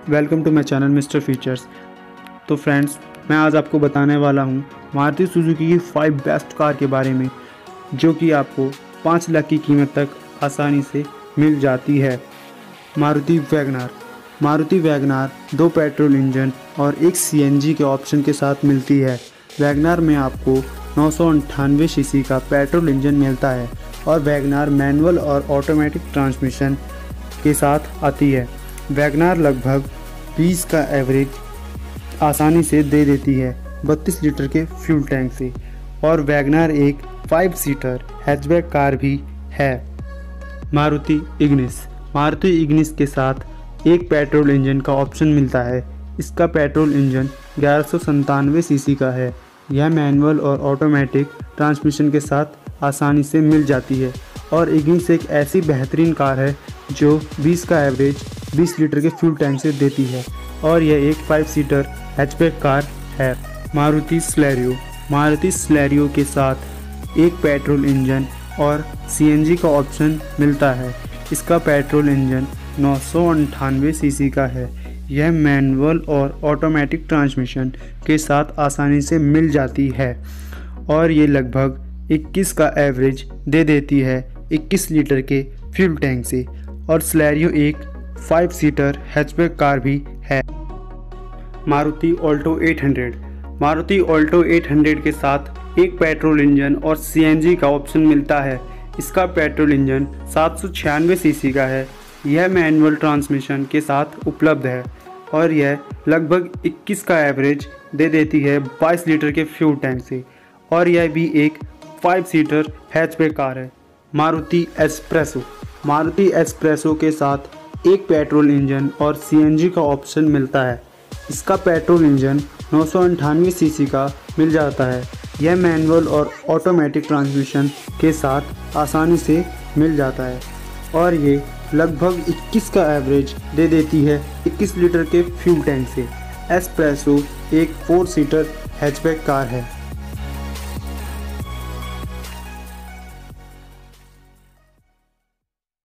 Welcome to my channel mister features. तो friends, मैं आज आपको बताने वाला हूँ मारुति सुजुकी की 5 बेस्ट कार के बारे में, जो कि आपको 5 लाख की कीमत तक आसानी से मिल जाती है। मारुति वैगनार 2 पेट्रोल इंजन और एक सीएनजी के ऑप्शन के साथ मिलती है। वैगनार में आपको 998 सीसी का पेट्रोल इंजन मिलता है और वैगनार मैनुअल और ऑटोमेटिक ट्रांसमिशन के साथ आती है। वैगनार लगभग 20 का एवरेज आसानी से दे देती है 32 लीटर के फ्यूल टैंक से, और वैगनार एक 5 सीटर हैचबैक कार भी है। मारुति इग्निस के साथ एक पेट्रोल इंजन का ऑप्शन मिलता है। इसका पेट्रोल इंजन 1197 सीसी का है। यह मैनुअल और ऑटोमेटिक ट्रांसमिशन के साथ आसानी से मिल जाती है, और इग्निस एक ऐसी बेहतरीन कार है जो 20 का एवरेज 20 लीटर के फ्यूल टैंक से देती है, और यह एक 5 सीटर हैचबैक कार है। मारुति स्लैरियो के साथ एक पेट्रोल इंजन और सीएनजी का ऑप्शन मिलता है। इसका पेट्रोल इंजन 998 सीसी का है। यह मैनुअल और ऑटोमेटिक ट्रांसमिशन के साथ आसानी से मिल जाती है, और ये लगभग 21 का एवरेज दे देती है 21 लीटर के फ्यूल टैंक से, और स्लैरियो एक 5 सीटर हैचबैक कार भी है। मारुति ऑल्टो 800 के साथ एक पेट्रोल इंजन और सीएनजी का ऑप्शन मिलता है। इसका पेट्रोल इंजन 796 सीसी का है। यह मैनुअल ट्रांसमिशन के साथ उपलब्ध है, और यह लगभग 21 का एवरेज दे देती है 22 लीटर के फ्यूल टैंक से, और यह भी एक 5 सीटर हैचबैक कार है। मारुति एस्प्रेसो के साथ एक पेट्रोल इंजन और सीएनजी का ऑप्शन मिलता है। इसका पेट्रोल इंजन 998 सीसी का मिल जाता है। यह मैनुअल और ऑटोमेटिक ट्रांसमिशन के साथ आसानी से मिल जाता है, और ये लगभग 21 का एवरेज दे देती है 21 लीटर के फ्यूल टैंक से। एस्प्रेसो एक 4 सीटर हैचबैक कार है।